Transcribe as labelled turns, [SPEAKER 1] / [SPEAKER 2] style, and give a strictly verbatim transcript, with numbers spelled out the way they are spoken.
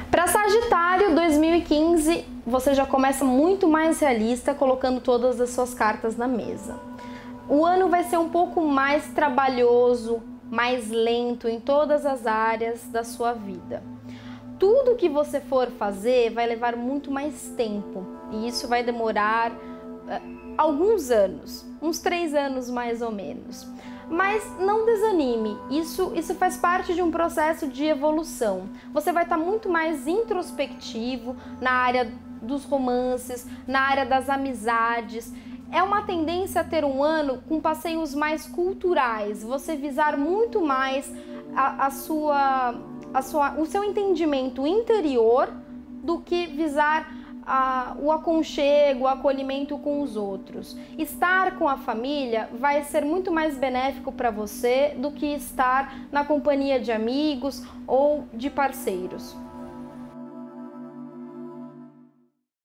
[SPEAKER 1] Para Sagitário, dois mil e quinze, você já começa muito mais realista, colocando todas as suas cartas na mesa. O ano vai ser um pouco mais trabalhoso, mais lento em todas as áreas da sua vida. Tudo que você for fazer vai levar muito mais tempo e isso vai demorar uh, alguns anos, uns três anos mais ou menos. Mas não desanime, isso, isso faz parte de um processo de evolução. Você vai estar muito mais introspectivo na área dos romances, na área das amizades. É uma tendência a ter um ano com passeios mais culturais, você visar muito mais a, a sua, a sua, o seu entendimento interior do que visar a, o aconchego, o acolhimento com os outros. Estar com a família vai ser muito mais benéfico para você do que estar na companhia de amigos ou de parceiros.